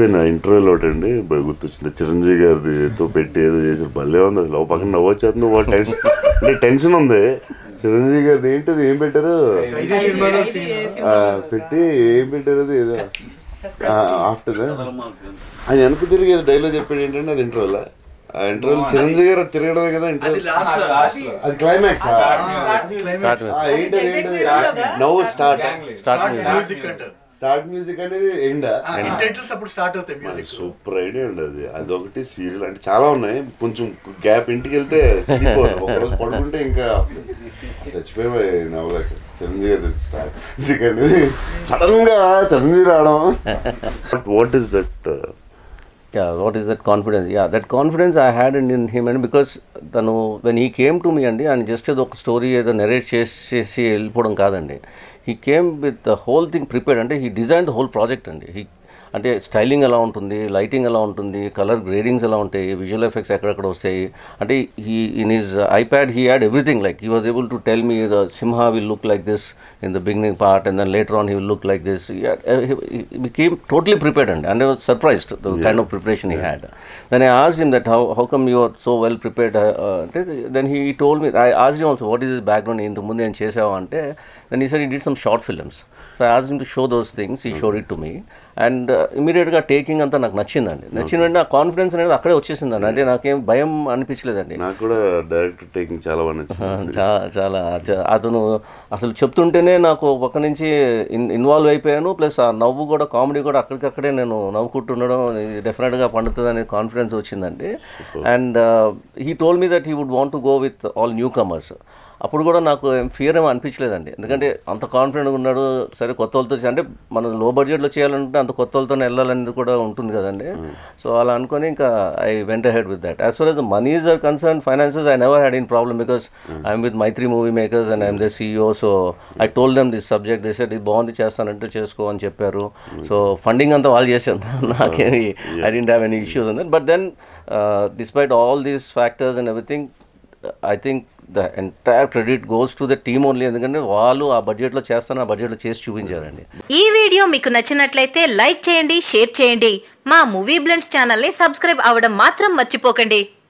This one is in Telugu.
మర్చిపోయిన ఇంటర్వ్యూలో ఒకటి అండి గుర్తొచ్చింది, చిరంజీవి గారితో పెట్టి ఏదో చేసారు, భలే ఉంది అసలు. పక్కన నవ్వొచ్చేస్తుంది, టెన్షన్ అంటే టెన్షన్ ఉంది. చిరంజీవి గారిది ఏంటది, ఏం పెట్టారు పెట్టి ఏం పెట్టారు అది ఏదో ఆఫ్టర్ ఆయన వెనక్కి తిరిగి ఏదో డైలాగ్ చెప్పాడు ఏంటంటే అది ఇంటర్వ్యూలో. ఆ ఇంటర్వ్యూలో చిరంజీవి గారు తిరగడమే కదా ఇంటర్వ్యూ, అది క్లైమాక్స్ ఏంటది ఏంటది నవ్వు స్టార్ట్ మ్యూజిక్ అనేది సూపర్ ఐడియా అండి అది. అదొకటి సీరియల్ అంటే చాలా ఉన్నాయి, కొంచెం గ్యాప్ ఇంటికి వెళ్తే ఒకరోజు పడుకుంటే ఇంకా చచ్చిపోయి నవ్వలేక. చిరంజీవి గారు స్టార్ట్ మ్యూజిక్ అనేది సడన్ గా చిరంజీవి రావడం. What is that? Yeah, what is that confidence? Yeah, that confidence I had in him, and because when he came to me and just ఏదో ఒక స్టోరీ ఏదో నెరేట్ చేసి వెళ్ళిపోవడం కాదండి. He came with the whole thing prepared, అంటే he designed the whole project అండి. అంటే స్టైలింగ్ ఎలా ఉంటుంది, లైటింగ్ ఎలా ఉంటుంది, కలర్ గ్రేడింగ్స్ ఎలా ఉంటాయి, విజువల్ ఎఫెక్ట్స్ ఎక్కడెక్కడ వస్తాయి అంటే in his iPad he had everything. Like he was able to tell me the Simha will look like this in the beginning part, and then later on he will look like this. He became totally prepared, and I was surprised the kind of preparation he had. Then I asked him that how come you are so well prepared. Then he told me, I asked him also what is his background in the munde and chesava ante. Then he said he did some short films. So I asked him to show those things. He showed it to me, and immediately taking anta నాకు నచ్చిందండి. నచ్చిందంటే ఆ కాన్ఫిడెన్స్ అనేది అక్కడే వచ్చేసిందండి. అంటే నాకేం భయం అనిపించలేదండి. నాకు కూడా డైరెక్టర్ టేకింగ్ చాలా బాగా నచ్చింది. చాలా అతను అసలు చెప్తుంటేనే నాకు ఒక నుంచి ఇన్వాల్వ్ అయిపోయాను. ప్లస్ ఆ నవ్వు కూడా, కామెడీ కూడా అక్కడికక్కడే నేను నవ్వుకుంటుండడం డెఫినెట్గా పండుతుంది అనే కాన్ఫిడెన్స్ వచ్చిందండి. And he told me that he would want to go with all newcomers. అప్పుడు కూడా నాకు ఫియర్ ఏమో అనిపించలేదండి, ఎందుకంటే అంత కాన్ఫిడెంట్గా ఉన్నాడు. సరే కొత్త వాళ్ళతో అంటే మనం లో బడ్జెట్లో చేయాలంటే అంత కొత్త వాళ్ళతోనే వెళ్ళాలనేది కూడా ఉంటుంది కదండి. సో అలా అనుకొని ఇంకా I went ahead with that. As for as the monies are concerned, finances I never had any problem because I am with Maitri Movie Makers and I am the CEO. So I told them this subject. They said ఇది బాగుంది చేస్తానంటే చేసుకో అని చెప్పారు. సో ఫండింగ్ అంతా వాళ్ళు చేశారు, నాకేమి I didn't have any issues on that. But then despite all these factors and everything, I think the entire credit goes to the team only. ఎందుకంటే వాళ్ళు ఆ బడ్జెట్లో చేస్తాను, ఆ బడ్జెట్లో చేసి చూపించారండి. ఈ వీడియో మీకు నచ్చినట్లయితే లైక్ చేయండి, షేర్ చేయండి. మా మూవీ బ్లెండ్స్ ఛానల్ని సబ్స్క్రైబ్ అవ్వడం మాత్రం మర్చిపోకండి.